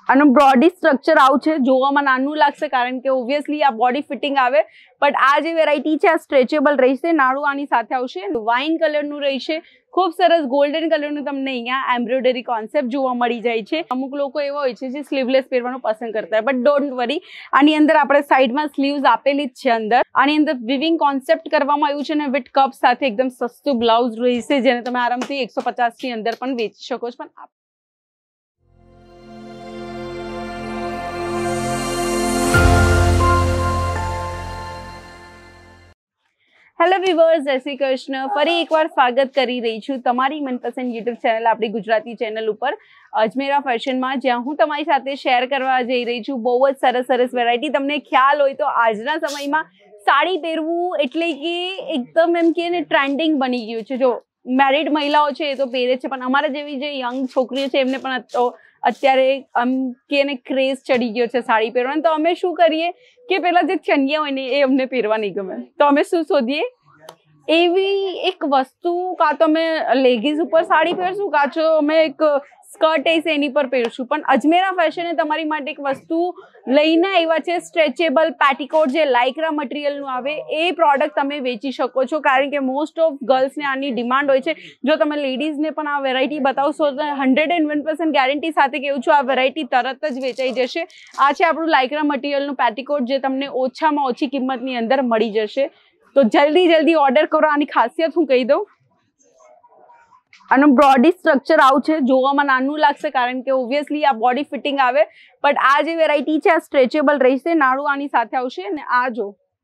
આનું body structure આવું છે, જોવામાં નાનું લાગશે કારણ કે ઓબ્વિયસલી આ બોડી ફિટિંગ આવે, બટ આ જે વેરાયટી છે આ સ્ટ્રેચેબલ રહેશે. નાળું આની સાથે આવશે, વાઇન કલરનું રહેશે, ખૂબ સરસ ગોલ્ડન કલરનું તમને અહીંયા એમ્બ્રોઇડરી કોન્સેપ્ટ જોવા મળી જાય છે. અમુક લોકો એવા હોય છે જે સ્લીવલેસ પહેરવાનું પસંદ કરતા હોય, બટ ડોન્ટ વરી, આની અંદર આપણે સાઈડમાં સ્લીવ્સ આપેલી જ છે. અંદર આની અંદર વિવિંગ કોન્સેપ્ટ કરવામાં આવ્યું છે અને વિથ કપ સાથે એકદમ સસ્તું બ્લાઉઝ રહેશે, જેને તમે આરામથી 150 ની અંદર પણ વેચી શકો છો. પણ હેલો વ્યુઅર્સ, જય શ્રી કૃષ્ણ. ફરી એકવાર સ્વાગત કરી રહી છું તમારી મનપસંદ યુટ્યુબ ચેનલ આપણી ગુજરાતી ચેનલ ઉપર અજમેરા ફેશનમાં, જ્યાં હું તમારી સાથે શેર કરવા જઈ રહી છું બહુ જ સરસ સરસ વેરાયટી. તમને ખ્યાલ હોય તો આજના સમયમાં સાડી પહેરવું એટલે કે એકદમ એમ કે ટ્રેન્ડિંગ બની ગયું છે. જો મેરિડ મહિલાઓ છે એ તો પહેરે છે, પણ અમારા જેવી જે યંગ છોકરીઓ છે એમને પણ અત્યારે આમ કે ક્રેઝ ચડી ગયો છે સાડી પહેરવાનો. તો અમે શું કરીએ કે પેલા જે ચણિયા હોય ને એ અમને પહેરવા નહીં ગમે, તો અમે શું શોધીએ, એવી એક વસ્તુ, કાં તો અમે લેગીઝ ઉપર સાડી પહેરશું, કાં તો અમે એક સ્કર્ટ હશે એની પર પહેરશું. પણ અજમેરા ફેશને તમારી માટે એક વસ્તુ લઈને આવ્યા છે, સ્ટ્રેચેબલ પેટીકોટ જે લાઇક્રા મટીરિયલનું આવે એ પ્રોડક્ટ તમે વેચી શકો છો, કારણ કે મોસ્ટ ઓફ ગર્લ્સને આની ડિમાન્ડ હોય છે. જો તમે લેડીઝને પણ આ વેરાયટી બતાવશો તો 101% ગેરંટી સાથે કહું છું આ વેરાયટી તરત જ વેચાઈ જશે. આ છે આપણું લાઇક્રા મટીરિયલનું પેટીકોટ જે તમને ઓછામાં ઓછી કિંમતની અંદર મળી જશે. તો જલ્દી ઓર્ડર કરો. આની ખાસિયત હું કહી દઉં, આનું બોડી સ્ટ્રક્ચર આવું છે, જોવામાં નાનું લાગશે કારણ કે ઓબ્વિયસલી આ બોડી ફિટિંગ આવે, બટ આ જે વેરાયટી છે આ સ્ટ્રેચેબલ રહેશે. નાળું આની સાથે આવશે અને આ જો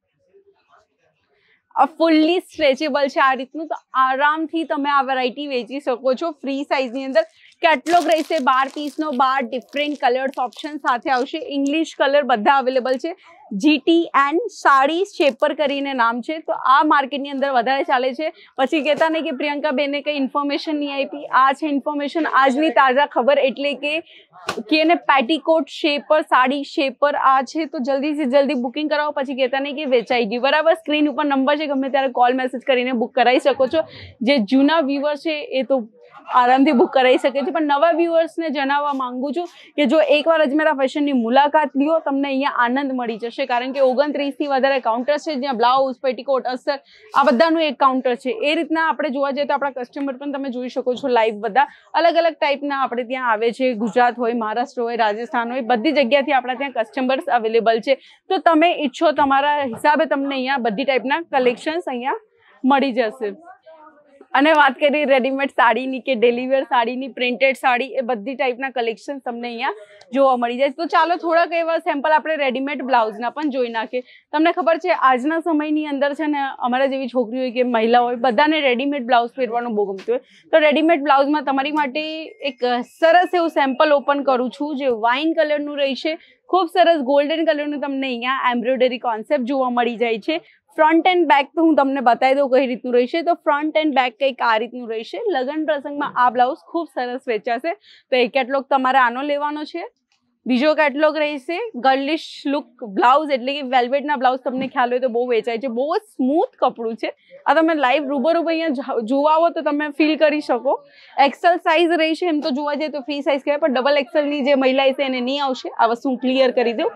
આ ફુલ્લી સ્ટ્રેચેબલ છે આ રીતનું. તો આરામથી તમે આ વેરાયટી વેચી શકો છો. ફ્રી સાઇઝની અંદર કેટલોગ રહેશે 12 પીસનો, 12 ડિફરન્ટ કલર્સ ઓપ્શન સાથે આવશે. ઇંગ્લિશ કલર બધા અવેલેબલ છે. GTN સાડી શેપર કરીને નામ છે. તો આ માર્કેટની અંદર વધારે ચાલે છે. પછી કહેતા નહીં કે પ્રિયંકા બેને કંઈ ઇન્ફોર્મેશન નહીં આપી. આ છે ઇન્ફોર્મેશન, આજની તાજા ખબર, એટલે કે એને પેટીકોટ શેપર, સાડી શેપર આ છે. તો જલ્દીથી જલ્દી બુકિંગ કરાવો, પછી કહેતા નહીં કે વેચાઈ ગયું. બરાબર, સ્ક્રીન ઉપર નંબર છે, ગમે ત્યારે કોલ મેસેજ કરીને બુક કરાવી શકો છો. જે જૂના વ્યુઅર છે એ તો આરામથી બુક કરાવી શકે છે, પણ નવા વ્યુઅર્સને જણાવવા માંગુ છું કે જો એકવાર અજમેરા ફેશનની મુલાકાત લ્યો તમને અહીંયા આનંદ મળી જશે, કારણ કે 29થી વધારે કાઉન્ટર છે, જ્યાં બ્લાઉઝ, પેટીકોટ, અસ્તર આ બધાનું એક કાઉન્ટર છે. એ રીતના આપણે જોવા જઈએ તો આપણા કસ્ટમર પણ તમે જોઈ શકો છો લાઈવ, બધા અલગ અલગ ટાઈપના આપણે ત્યાં આવે છે. ગુજરાત હોય, મહારાષ્ટ્ર હોય, રાજસ્થાન હોય, બધી જગ્યાથી આપણા ત્યાં કસ્ટમર્સ અવેલેબલ છે. તો તમે ઈચ્છો તમારા હિસાબે તમને અહીંયા બધી ટાઈપના કલેક્શન્સ અહીંયા મળી જશે. અને વાત કરીએ રેડીમેડ સાડીની કે ડેલીવેર સાડીની, પ્રિન્ટેડ સાડી, એ બધી ટાઈપના કલેક્શન તમને અહીંયા જોવા મળી જાય. તો ચાલો થોડાક એવા સેમ્પલ આપણે રેડીમેડ બ્લાઉઝના પણ જોઈ નાખીએ. તમને ખબર છે આજના સમયની અંદર છે ને અમારા જેવી છોકરી હોય કે મહિલા હોય, બધાને રેડીમેડ બ્લાઉઝ પહેરવાનું બહુ ગમતું હોય. તો રેડીમેડ બ્લાઉઝમાં તમારી માટે એક સરસ એવું સેમ્પલ ઓપન કરું છું, જે વાઇન કલરનું રહેશે. ખૂબ સરસ ગોલ્ડન કલરનું તમને અહીંયા એમ્બ્રોઇડરી કોન્સેપ્ટ જોવા મળી જાય છે. ફ્રન્ટ એન્ડ બેક તો હું તમને બતાવી દઉં કઈ રીતનું રહેશે. તો ફ્રન્ટ એન્ડ બેક કંઈક આ રીતનું રહેશે. લગ્ન પ્રસંગમાં આ બ્લાઉઝ ખૂબ સરસ વેચાશે. તો એ કેટલોગ તમારે આનો લેવાનો છે. બીજો કેટલોગ રહેશે ગર્લિશ લુક બ્લાઉઝ, એટલે કે વેલ્વેટના બ્લાઉઝ તમને ખ્યાલ હોય તો બહુ વેચાય છે. બહુ જ સ્મૂથ કપડું છે. આ તમે લાઈવ રૂબરૂ અહીંયા જોવા આવો તો તમે ફીલ કરી શકો. એક્સેલ સાઇઝ રહેશે. એમ તો જોવા જઈએ તો ફ્રી સાઇઝ કહેવાય, પણ ડબલ એક્સેલની જે મહિલા છે એને નહીં આવશે. આ વસ્તુ હું ક્લિયર કરી દઉં.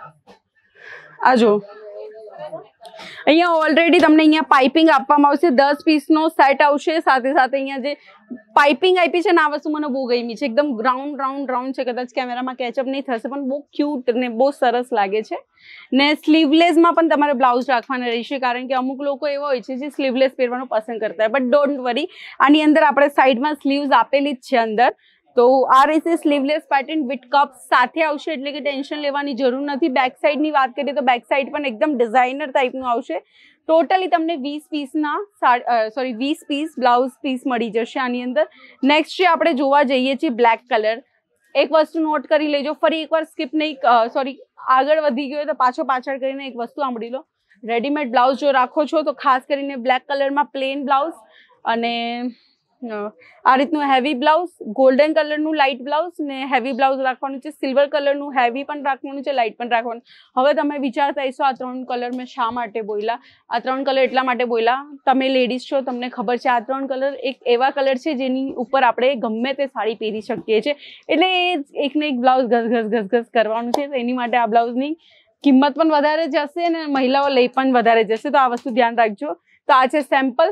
આ જો અહીંયા ઓલરેડી તમને અહીંયા પાઇપિંગ આપવામાં આવશે. 10 પીસનો સેટ આવશે. સાથે સાથે અહીંયા જે પાઇપિંગ આપી છે ને આ વસ્તુ મને બહુ ગમી છે. એકદમ રાઉન્ડ છે. કદાચ કેમેરામાં કેચઅપ નહીં થશે, પણ બહુ ક્યુટ ને બહુ સરસ લાગે છે. ને સ્લીવલેસમાં પણ તમારે બ્લાઉઝ રાખવાના રહેશે, કારણ કે અમુક લોકો એવા હોય છે જે સ્લીવલેસ પહેરવાનું પસંદ કરતા હોય, બટ ડોન્ટ વરી, આની અંદર આપણે સાઈડમાં સ્લીવ્સ આપેલી જ છે અંદર. તો આ રીતે સ્લીવલેસ પેટર્ન વિથ કપ સાથે આવશે, એટલે કે ટેન્શન લેવાની જરૂર નથી. બેક સાઈડની વાત કરીએ તો બેક સાઈડ પણ એકદમ ડિઝાઇનર ટાઈપનું આવશે. ટોટલી તમને 20 પીસ બ્લાઉઝ પીસ મળી જશે આની અંદર. નેક્સ્ટ જે આપણે જોવા જઈએ છીએ બ્લેક કલર. એક વસ્તુ નોટ કરી લેજો, ફરી એકવાર સ્કીપ નહીં, આગળ વધી ગયો તો પાછળ કરીને એક વસ્તુ સાંભળી લો. રેડીમેડ બ્લાઉઝ જો રાખો છો તો ખાસ કરીને બ્લેક કલરમાં પ્લેન બ્લાઉઝ અને આ રીતનું હેવી બ્લાઉઝ, ગોલ્ડન કલરનું લાઇટ બ્લાઉઝ ને હેવી બ્લાઉઝ રાખવાનું છે, સિલ્વર કલરનું હેવી પણ રાખવાનું છે, લાઇટ પણ રાખવાનું. હવે તમે વિચારતા હશો આ 3 કલર મેં શા માટે બોલ્યા. આ 3 કલર એટલા માટે બોલ્યા, તમે લેડીઝ છો, તમને ખબર છે આ 3 કલર એક એવા કલર છે જેની ઉપર આપણે ગમે તે સાડી પહેરી શકીએ છીએ. એટલે એ એકને એક બ્લાઉઝ ઘસ કરવાનું છે, તો એની માટે આ બ્લાઉઝની કિંમત પણ વધારે જશે અને મહિલાઓ લઈ પણ વધારે જશે. તો આ વસ્તુ ધ્યાન રાખજો. તો આ છે સેમ્પલ,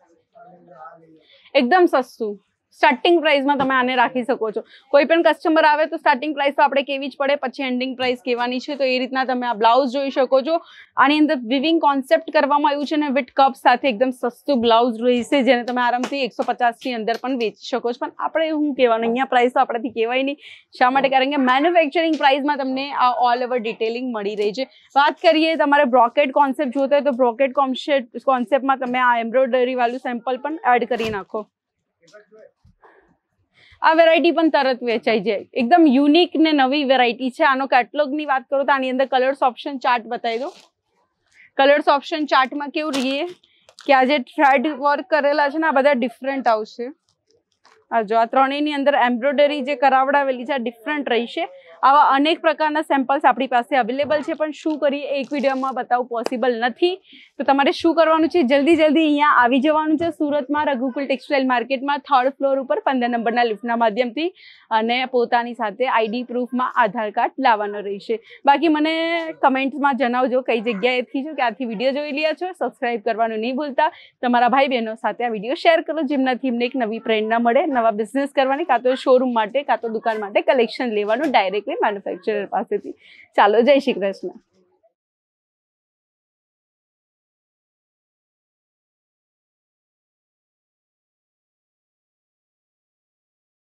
એકદમ સસ્તું, સ્ટાર્ટિંગ પ્રાઇસમાં તમે આને રાખી શકો છો. કોઈ પણ કસ્ટમર આવે તો સ્ટાર્ટિંગ પ્રાઇસ તો આપણે કેવી જ પડે, પછી એન્ડિંગ પ્રાઇસ કહેવાની છે. તો એ રીતના તમે આ બ્લાઉઝ જોઈ શકો છો. આની અંદર વિવિંગ કોન્સેપ્ટ કરવામાં આવ્યું છે ને વિથ કપ સાથે એકદમ સસ્તું બ્લાઉઝ રહેશે, જેને તમે આરામથી 150 અંદર પણ વેચી શકો છો. પણ આપણે શું કહેવાનું, અહીંયા પ્રાઇસ તો આપણાથી કહેવાય નહીં. શા માટે? કારણ કે મેન્યુફેક્ચરિંગ પ્રાઇસમાં તમને આ ઓલ ઓવર ડિટેલિંગ મળી રહી છે. વાત કરીએ તમારે બ્રોકેડ કોન્સેપ્ટ જોતા હોય તો બ્રોકેડ કોન્સેપ્ટમાં તમે આ એમ્બ્રોઇડરી વાળું સેમ્પલ પણ એડ કરી નાખો. આ વેરાયટી પણ તરત વેચાઈ જાય, એકદમ યુનિક ને નવી વેરાયટી છે. આનો કેટલોગની વાત કરું તો આની અંદર કલર્સ ઓપ્શન ચાર્ટ બતાવી દો. કલર્સ ઓપ્શન ચાર્ટમાં કેવું રહીએ કે આ જે થ્રેડ વર્ક કરેલા છે ને આ બધા ડિફરન્ટ આવશે. આ જો આ ત્રણેયની અંદર એમ્બ્રોઇડરી જે કરાવડાવેલી છે આ ડિફરન્ટ રહેશે. આવા અનેક પ્રકારના સેમ્પલ્સ આપણી પાસે અવેલેબલ છે, પણ શું કરીએ એક વિડીયોમાં બતાવવું પોસિબલ નથી. તો તમારે શું કરવાનું છે, જલ્દી અહીંયા આવી જવાનું છે સુરતમાં રઘુકુલ ટેક્સટાઇલ માર્કેટમાં 3rd ફ્લોર ઉપર 15 નંબરના લિફ્ટના માધ્યમથી, અને પોતાની સાથે આઈડી પ્રૂફમાં આધાર કાર્ડ લાવવાનો રહેશે. બાકી મને કમેન્ટ્સમાં જણાવજો કઈ જગ્યાએથી છો, ક્યાંથી વિડીયો જોઈ રહ્યા છો. સબસ્ક્રાઇબ કરવાનું નહીં ભૂલતા. તમારા ભાઈ બહેનો સાથે આ વિડીયો શેર કરો, જેમનાથી એમને એક નવી પ્રેરણા મળે નવા બિઝનેસ કરવાની, કાં તો શોરૂમ માટે કાં તો દુકાન માટે કલેક્શન લેવાનું ડાયરેક્ટલી મેન્યુફેક્ચરર પાસેથી. ચાલો, જય શ્રી કૃષ્ણ.